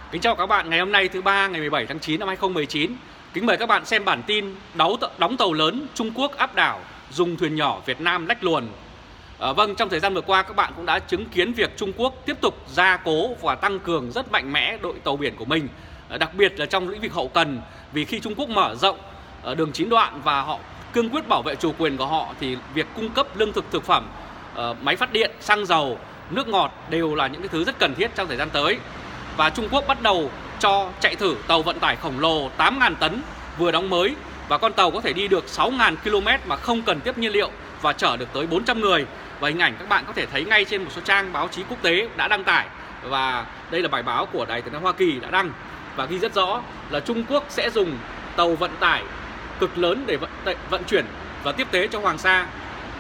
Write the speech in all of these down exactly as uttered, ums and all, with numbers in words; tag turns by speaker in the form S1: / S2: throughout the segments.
S1: Kính chào các bạn, ngày hôm nay thứ ba ngày mười bảy tháng chín năm hai nghìn không trăm mười chín. Kính mời các bạn xem bản tin đóng, đóng tàu lớn Trung Quốc áp đảo, dùng thuyền nhỏ Việt Nam lách luồn. À, vâng, trong thời gian vừa qua các bạn cũng đã chứng kiến việc Trung Quốc tiếp tục gia cố và tăng cường rất mạnh mẽ đội tàu biển của mình, à, đặc biệt là trong lĩnh vực hậu cần. Vì khi Trung Quốc mở rộng ở đường chín đoạn và họ cương quyết bảo vệ chủ quyền của họ thì việc cung cấp lương thực thực phẩm, à, máy phát điện, xăng dầu, nước ngọt đều là những cái thứ rất cần thiết trong thời gian tới. Và Trung Quốc bắt đầu cho chạy thử tàu vận tải khổng lồ tám nghìn tấn vừa đóng mới, và con tàu có thể đi được sáu nghìn ki lô mét mà không cần tiếp nhiên liệu và chở được tới bốn trăm người. Và hình ảnh các bạn có thể thấy ngay trên một số trang báo chí quốc tế đã đăng tải, và đây là bài báo của Đài Tiếng nói Hoa Kỳ đã đăng và ghi rất rõ là Trung Quốc sẽ dùng tàu vận tải cực lớn để vận, vận chuyển và tiếp tế cho Hoàng Sa.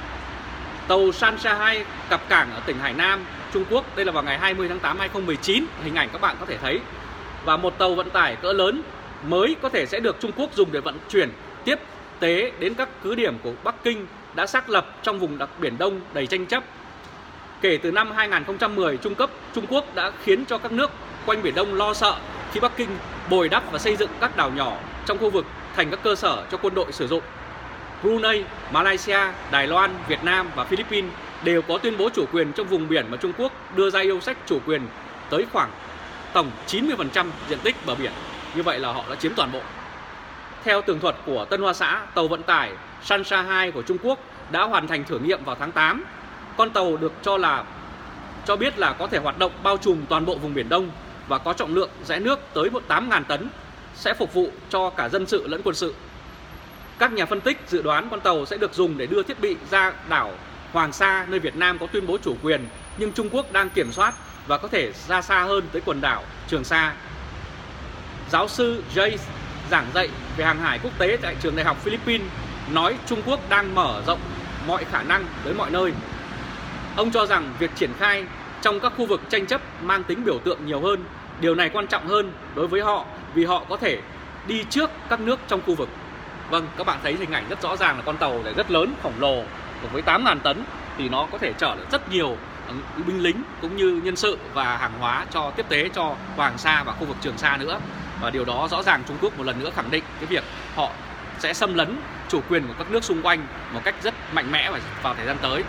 S1: Tàu Shansha hai cập cảng ở tỉnh Hải Nam, Trung Quốc, đây là vào ngày hai mươi tháng tám năm hai nghìn không trăm mười chín, hình ảnh các bạn có thể thấy. Và một tàu vận tải cỡ lớn mới có thể sẽ được Trung Quốc dùng để vận chuyển tiếp tế đến các cứ điểm của Bắc Kinh đã xác lập trong vùng đặc Biển Đông đầy tranh chấp. Kể từ năm hai nghìn không trăm mười, Trung cấp Trung Quốc đã khiến cho các nước quanh Biển Đông lo sợ khi Bắc Kinh bồi đắp và xây dựng các đảo nhỏ trong khu vực thành các cơ sở cho quân đội sử dụng. Brunei, Malaysia, Đài Loan, Việt Nam và Philippines đều có tuyên bố chủ quyền trong vùng biển mà Trung Quốc đưa ra yêu sách chủ quyền tới khoảng tổng chín mươi phần trăm diện tích bờ biển. Như vậy là họ đã chiếm toàn bộ. Theo tường thuật của Tân Hoa Xã, tàu vận tải Shansha hai của Trung Quốc đã hoàn thành thử nghiệm vào tháng tám. Con tàu được cho là cho biết là có thể hoạt động bao trùm toàn bộ vùng Biển Đông và có trọng lượng rẽ nước tới tám nghìn tấn, sẽ phục vụ cho cả dân sự lẫn quân sự. Các nhà phân tích dự đoán con tàu sẽ được dùng để đưa thiết bị ra đảo Hoàng Sa, nơi Việt Nam có tuyên bố chủ quyền nhưng Trung Quốc đang kiểm soát, và có thể ra xa hơn tới quần đảo Trường Sa. Giáo sư Jay giảng dạy về hàng hải quốc tế tại trường đại học Philippines nói Trung Quốc đang mở rộng mọi khả năng tới mọi nơi. Ông cho rằng việc triển khai trong các khu vực tranh chấp mang tính biểu tượng nhiều hơn. Điều này quan trọng hơn đối với họ vì họ có thể đi trước các nước trong khu vực. Vâng, các bạn thấy hình ảnh rất rõ ràng là con tàu này rất lớn, khổng lồ, với tám nghìn tấn thì nó có thể chở được rất nhiều binh lính cũng như nhân sự và hàng hóa cho tiếp tế cho Hoàng Sa và khu vực Trường Sa nữa. Và điều đó rõ ràng Trung Quốc một lần nữa khẳng định cái việc họ sẽ xâm lấn chủ quyền của các nước xung quanh một cách rất mạnh mẽ vào thời gian tới.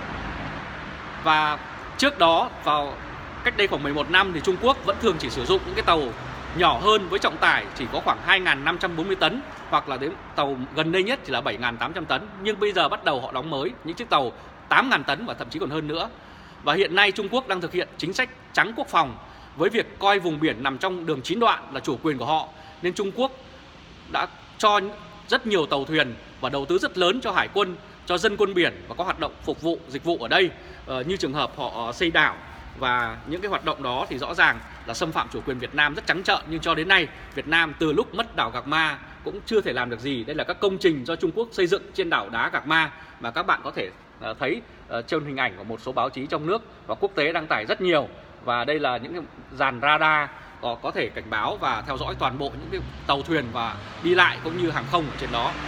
S1: Và trước đó, vào cách đây khoảng mười một năm thì Trung Quốc vẫn thường chỉ sử dụng những cái tàu nhỏ hơn với trọng tải chỉ có khoảng hai nghìn năm trăm bốn mươi tấn, hoặc là đến tàu gần đây nhất chỉ là bảy nghìn tám trăm tấn. Nhưng bây giờ bắt đầu họ đóng mới những chiếc tàu tám nghìn tấn và thậm chí còn hơn nữa. Và hiện nay Trung Quốc đang thực hiện chính sách trắng quốc phòng với việc coi vùng biển nằm trong đường chín đoạn là chủ quyền của họ, nên Trung Quốc đã cho rất nhiều tàu thuyền và đầu tư rất lớn cho hải quân, cho dân quân biển và có hoạt động phục vụ dịch vụ ở đây, ờ, như trường hợp họ xây đảo. Và những cái hoạt động đó thì rõ ràng là xâm phạm chủ quyền Việt Nam rất trắng trợn, nhưng cho đến nay Việt Nam từ lúc mất đảo Gạc Ma cũng chưa thể làm được gì. Đây là các công trình do Trung Quốc xây dựng trên đảo đá Gạc Ma mà các bạn có thể uh, thấy uh, trên hình ảnh của một số báo chí trong nước và quốc tế đăng tải rất nhiều. Và đây là những cái dàn radar có, có thể cảnh báo và theo dõi toàn bộ những cái tàu thuyền và đi lại cũng như hàng không ở trên đó.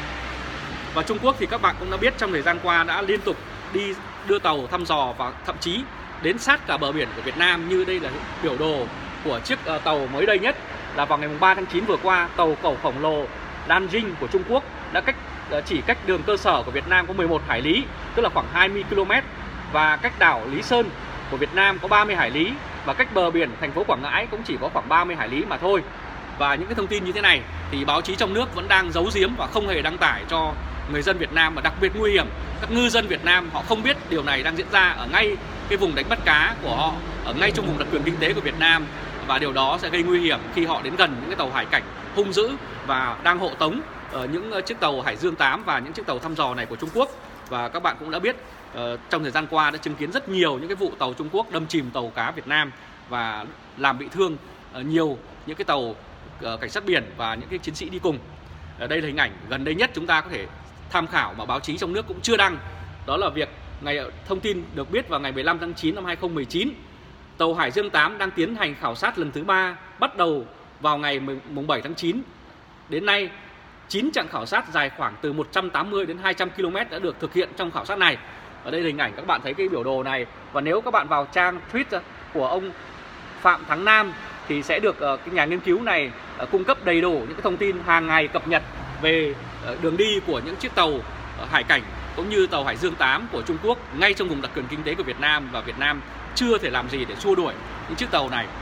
S1: Và Trung Quốc thì các bạn cũng đã biết trong thời gian qua đã liên tục đi đưa tàu thăm dò và thậm chí đến sát cả bờ biển của Việt Nam. Như đây là biểu đồ của chiếc uh, tàu mới đây nhất là vào ngày ba tháng chín vừa qua, tàu cầu khổng lồ Danjing của Trung Quốc đã cách uh, chỉ cách đường cơ sở của Việt Nam có mười một hải lý, tức là khoảng hai mươi ki lô mét, và cách đảo Lý Sơn của Việt Nam có ba mươi hải lý, và cách bờ biển thành phố Quảng Ngãi cũng chỉ có khoảng ba mươi hải lý mà thôi. Và những cái thông tin như thế này thì báo chí trong nước vẫn đang giấu giếm và không hề đăng tải cho người dân Việt Nam, và đặc biệt nguy hiểm, các ngư dân Việt Nam họ không biết điều này đang diễn ra ở ngay cái vùng đánh bắt cá của họ, ở ngay trong vùng đặc quyền kinh tế của Việt Nam, và điều đó sẽ gây nguy hiểm khi họ đến gần những cái tàu hải cảnh hung dữ và đang hộ tống ở những chiếc tàu Hải Dương tám và những chiếc tàu thăm dò này của Trung Quốc. Và các bạn cũng đã biết uh, trong thời gian qua đã chứng kiến rất nhiều những cái vụ tàu Trung Quốc đâm chìm tàu cá Việt Nam và làm bị thương uh, nhiều những cái tàu uh, cảnh sát biển và những cái chiến sĩ đi cùng. Uh, đây là hình ảnh gần đây nhất chúng ta có thể tham khảo mà báo chí trong nước cũng chưa đăng. Đó là việc ngày thông tin được biết vào ngày mười lăm tháng chín năm hai nghìn không trăm mười chín, tàu Hải Dương tám đang tiến hành khảo sát lần thứ ba, bắt đầu vào ngày mùng bảy tháng chín. Đến nay, chín chặng khảo sát dài khoảng từ một trăm tám mươi đến hai trăm ki lô mét đã được thực hiện trong khảo sát này. Ở đây là hình ảnh các bạn thấy cái biểu đồ này. Và nếu các bạn vào trang tweet của ông Phạm Thắng Nam thì sẽ được cái nhà nghiên cứu này cung cấp đầy đủ những cái thông tin hàng ngày cập nhật về đường đi của những chiếc tàu hải cảnh cũng như tàu Hải Dương tám của Trung Quốc ngay trong vùng đặc quyền kinh tế của Việt Nam, và Việt Nam chưa thể làm gì để xua đuổi những chiếc tàu này.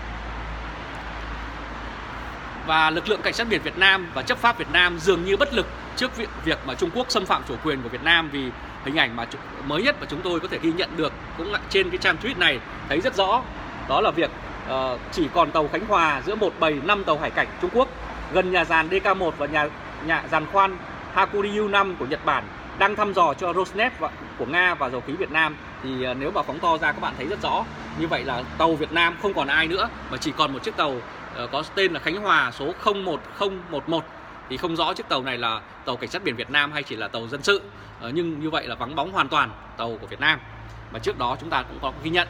S1: Và lực lượng cảnh sát biển Việt Nam và chấp pháp Việt Nam dường như bất lực trước việc, việc mà Trung Quốc xâm phạm chủ quyền của Việt Nam, vì hình ảnh mà mới nhất mà chúng tôi có thể ghi nhận được cũng là trên cái trang tweet này thấy rất rõ, đó là việc uh, chỉ còn tàu Khánh Hòa giữa một bầy năm tàu hải cảnh Trung Quốc gần nhà giàn D K một và nhà, nhà giàn khoan Hakuryu năm của Nhật Bản đang thăm dò cho Rosneft của Nga và dầu khí Việt Nam. Thì uh, nếu mà phóng to ra các bạn thấy rất rõ, như vậy là tàu Việt Nam không còn ai nữa mà chỉ còn một chiếc tàu uh, có tên là Khánh Hòa số không một không một một. Thì không rõ chiếc tàu này là tàu cảnh sát biển Việt Nam hay chỉ là tàu dân sự, uh, nhưng như vậy là vắng bóng hoàn toàn tàu của Việt Nam mà trước đó chúng ta cũng có ghi nhận.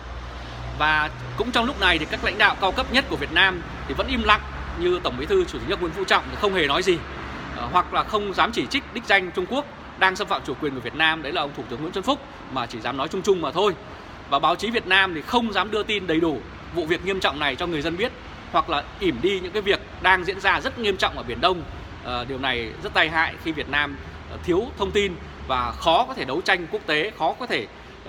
S1: Và cũng trong lúc này thì các lãnh đạo cao cấp nhất của Việt Nam thì vẫn im lặng, như Tổng Bí thư Chủ tịch nước Nguyễn Phú Trọng thì không hề nói gì, uh, hoặc là không dám chỉ trích đích danh Trung Quốc đang xâm phạm chủ quyền của Việt Nam, đấy là ông Thủ tướng Nguyễn Xuân Phúc, mà chỉ dám nói chung chung mà thôi. Và báo chí Việt Nam thì không dám đưa tin đầy đủ vụ việc nghiêm trọng này cho người dân biết, hoặc là ỉm đi những cái việc đang diễn ra rất nghiêm trọng ở Biển Đông. À, điều này rất tai hại khi Việt Nam thiếu thông tin và khó có thể đấu tranh quốc tế, khó có thể uh,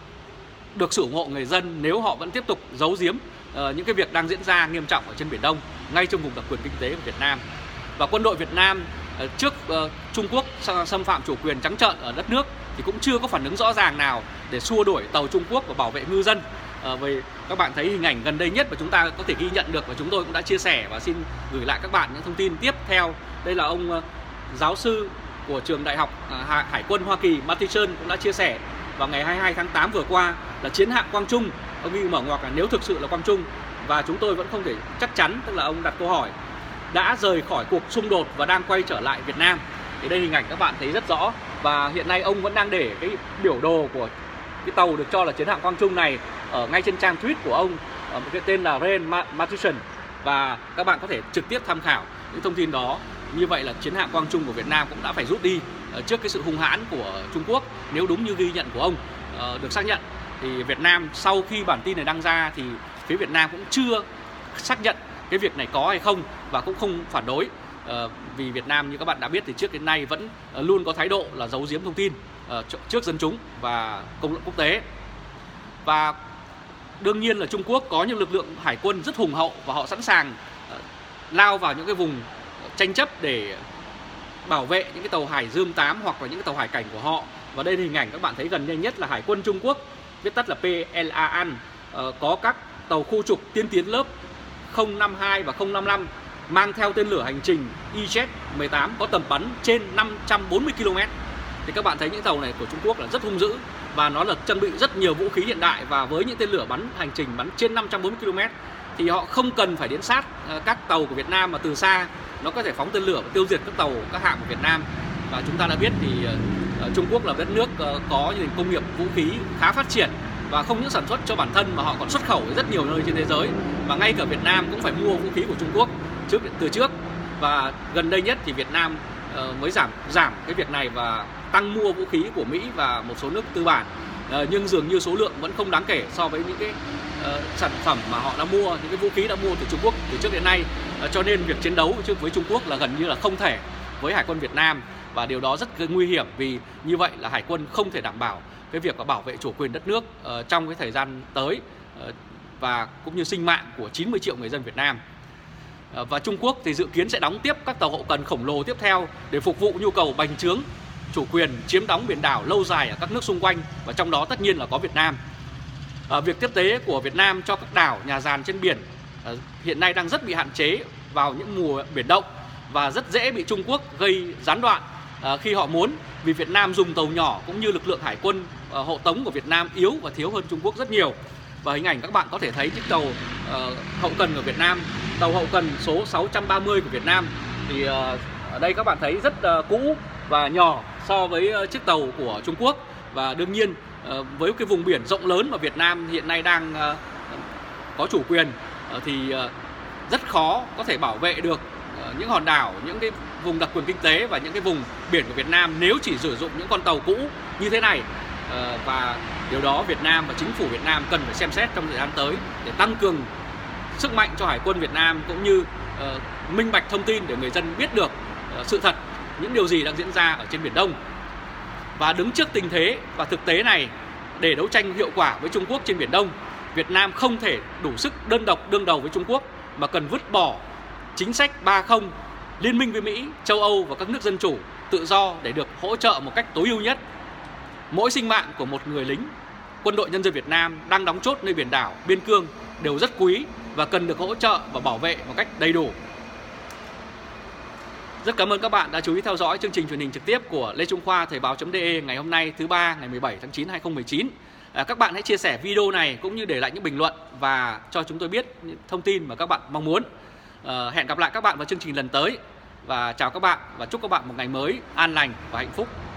S1: được sự ủng hộ người dân nếu họ vẫn tiếp tục giấu giếm uh, những cái việc đang diễn ra nghiêm trọng ở trên Biển Đông, ngay trong vùng đặc quyền kinh tế của Việt Nam. Và quân đội Việt Nam uh, trước uh, Trung Quốc xâm phạm chủ quyền trắng trợn ở đất nước thì cũng chưa có phản ứng rõ ràng nào để xua đuổi tàu Trung Quốc và bảo vệ ngư dân. À, về các bạn thấy hình ảnh gần đây nhất mà chúng ta có thể ghi nhận được, và chúng tôi cũng đã chia sẻ và xin gửi lại các bạn những thông tin tiếp theo. Đây là ông uh, giáo sư của trường Đại học uh, Hải quân Hoa Kỳ Mattison cũng đã chia sẻ vào ngày hai mươi hai tháng tám vừa qua là chiến hạm Quang Trung, ông ghi mở ngoặc là nếu thực sự là Quang Trung, và chúng tôi vẫn không thể chắc chắn, tức là ông đặt câu hỏi, đã rời khỏi cuộc xung đột và đang quay trở lại Việt Nam. Thì đây hình ảnh các bạn thấy rất rõ, và hiện nay ông vẫn đang để cái biểu đồ của cái tàu được cho là chiến hạm Quang Trung này ở ngay trên trang tweet của ông, ở một cái tên là Ren Mattison, và các bạn có thể trực tiếp tham khảo những thông tin đó. Như vậy là chiến hạm Quang Trung của Việt Nam cũng đã phải rút đi trước cái sự hung hãn của Trung Quốc. Nếu đúng như ghi nhận của ông được xác nhận, thì Việt Nam sau khi bản tin này đăng ra thì phía Việt Nam cũng chưa xác nhận cái việc này có hay không, và cũng không phản đối. Uh, vì Việt Nam như các bạn đã biết thì trước đến nay vẫn uh, luôn có thái độ là giấu giếm thông tin uh, trước dân chúng và công luận quốc tế. Và đương nhiên là Trung Quốc có những lực lượng hải quân rất hùng hậu, và họ sẵn sàng uh, lao vào những cái vùng tranh chấp để bảo vệ những cái tàu Hải Dương tám hoặc là những cái tàu hải cảnh của họ. Và đây là hình ảnh các bạn thấy gần đây nhất là Hải quân Trung Quốc, viết tắt là P L A N, uh, có các tàu khu trục tiên tiến lớp không năm hai và không năm lăm mang theo tên lửa hành trình I Z mười tám có tầm bắn trên năm trăm bốn mươi ki lô mét. Thì các bạn thấy những tàu này của Trung Quốc là rất hung dữ, và nó là trang bị rất nhiều vũ khí hiện đại, và với những tên lửa bắn hành trình bắn trên năm trăm bốn mươi ki lô mét thì họ không cần phải đến sát các tàu của Việt Nam, mà từ xa nó có thể phóng tên lửa và tiêu diệt các tàu, các hạm của Việt Nam. Và chúng ta đã biết thì Trung Quốc là đất nước có nền công nghiệp vũ khí khá phát triển, và không những sản xuất cho bản thân mà họ còn xuất khẩu ở rất nhiều nơi trên thế giới, và ngay cả Việt Nam cũng phải mua vũ khí của Trung Quốc trước từ trước. Và gần đây nhất thì Việt Nam uh, mới giảm giảm cái việc này và tăng mua vũ khí của Mỹ và một số nước tư bản, uh, nhưng dường như số lượng vẫn không đáng kể so với những cái uh, sản phẩm mà họ đã mua, những cái vũ khí đã mua từ Trung Quốc từ trước đến nay. Uh, cho nên việc chiến đấu với Trung Quốc là gần như là không thể với Hải quân Việt Nam, và điều đó rất nguy hiểm, vì như vậy là Hải quân không thể đảm bảo cái việc bảo vệ chủ quyền đất nước uh, trong cái thời gian tới, uh, và cũng như sinh mạng của chín mươi triệu người dân Việt Nam. Và Trung Quốc thì dự kiến sẽ đóng tiếp các tàu hậu cần khổng lồ tiếp theo để phục vụ nhu cầu bành trướng chủ quyền chiếm đóng biển đảo lâu dài ở các nước xung quanh, và trong đó tất nhiên là có Việt Nam. À, việc tiếp tế của Việt Nam cho các đảo, nhà giàn trên biển à, hiện nay đang rất bị hạn chế vào những mùa biển động, và rất dễ bị Trung Quốc gây gián đoạn à, khi họ muốn, vì Việt Nam dùng tàu nhỏ cũng như lực lượng hải quân à, hộ tống của Việt Nam yếu và thiếu hơn Trung Quốc rất nhiều. Và hình ảnh các bạn có thể thấy chiếc tàu uh, hậu cần của Việt Nam, tàu hậu cần số sáu trăm ba mươi của Việt Nam, thì uh, ở đây các bạn thấy rất uh, cũ và nhỏ so với uh, chiếc tàu của Trung Quốc. Và đương nhiên uh, với cái vùng biển rộng lớn mà Việt Nam hiện nay đang uh, có chủ quyền uh, thì uh, rất khó có thể bảo vệ được uh, những hòn đảo, những cái vùng đặc quyền kinh tế và những cái vùng biển của Việt Nam nếu chỉ sử dụng những con tàu cũ như thế này. Uh, và điều đó Việt Nam và chính phủ Việt Nam cần phải xem xét trong thời gian tới để tăng cường sức mạnh cho Hải quân Việt Nam, cũng như uh, minh bạch thông tin để người dân biết được uh, sự thật, những điều gì đang diễn ra ở trên Biển Đông. Và đứng trước tình thế và thực tế này, để đấu tranh hiệu quả với Trung Quốc trên Biển Đông, Việt Nam không thể đủ sức đơn độc đương đầu với Trung Quốc, mà cần vứt bỏ chính sách ba không, liên minh với Mỹ, châu Âu và các nước dân chủ, tự do để được hỗ trợ một cách tối ưu nhất. Mỗi sinh mạng của một người lính Quân đội Nhân dân Việt Nam đang đóng chốt nơi biển đảo, biên cương đều rất quý và cần được hỗ trợ và bảo vệ một cách đầy đủ. Rất cảm ơn các bạn đã chú ý theo dõi chương trình truyền hình trực tiếp của Lê Trung Khoa Thời báo.de ngày hôm nay thứ ba ngày mười bảy tháng chín năm hai nghìn không trăm mười chín. À, các bạn hãy chia sẻ video này cũng như để lại những bình luận và cho chúng tôi biết những thông tin mà các bạn mong muốn. À, hẹn gặp lại các bạn vào chương trình lần tới và chào các bạn và chúc các bạn một ngày mới an lành và hạnh phúc.